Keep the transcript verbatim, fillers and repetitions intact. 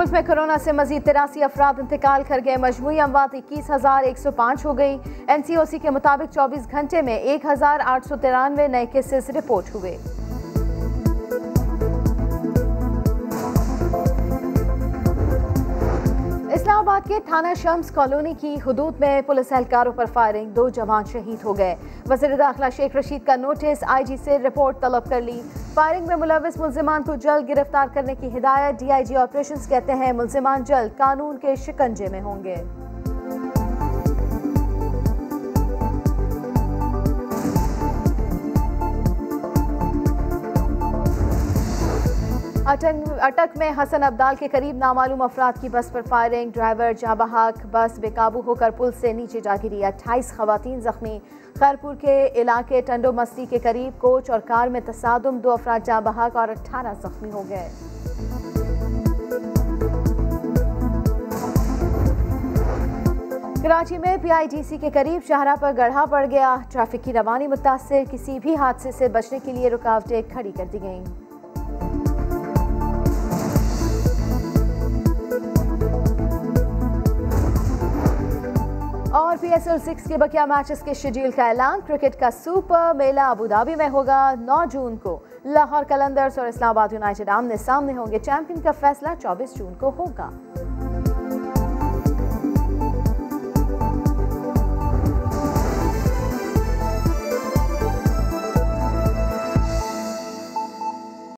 मुल्क में कोरोना से मजीद तिरासी अफराद इंतकाल कर गए। मजमूई अमवात इक्कीस हजार एक सौ पाँच हो गई। एन सी ओ सी के मुताबिक चौबीस घंटे में एक हजार आठ सौ तिरानवे नए केसेस रिपोर्ट हुए। इस्लामाबाद के थाना शम्स कॉलोनी की हुदूद में पुलिस एहलकारों पर फायरिंग, दो जवान शहीद हो गए। वज़ीर दाखिला शेख रशीद का नोटिस, आई जी से रिपोर्ट तलब कर ली। फायरिंग में मुलविस मुल्जिमान को जल्द गिरफ्तार करने की हिदायत। डी आई जी ऑपरेशंस कहते हैं मुल्जिमान जल्द कानून के शिकंजे में होंगे। अटक में हसन अब्दाल के करीब नामालूम अफराद की बस पर फायरिंग, ड्राइवर जाँ बहक, बस बेकाबू होकर पुल से नीचे जा गिरी। अट्ठाईस खवातीन जख्मी। खैरपुर के इलाके टंडो मस्ती के करीब कोच और कार में तसादुम, दो अफराद जाँ बहक और अट्ठारह जख्मी हो गए। कराची में पी आई डी सी के करीब शाहरा पर गड्ढा पड़ गया। ट्रैफिक की रवानी मुतासिर, किसी भी हादसे से बचने के लिए रुकावटें खड़ी कर दी गईं। और पी एस एल सिक्स के बकिया मैचेस के शेड्यूल का ऐलान। क्रिकेट का सुपर मेला अबू धाबी में होगा। नौ जून को लाहौर कलंदर्स और इस्लामाबाद यूनाइटेड आमने सामने होंगे। चैंपियन का फैसला चौबीस जून को होगा।